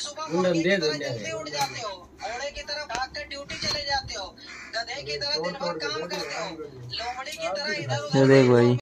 सुबह मुर्गे की तरह जल्दी उठ जाते हो, घोड़े की तरह भाग कर ड्यूटी चले जाते हो, गधे की तरह दिन भर काम करते हो, लोमड़ी की तरह इधर उधर देख भाई।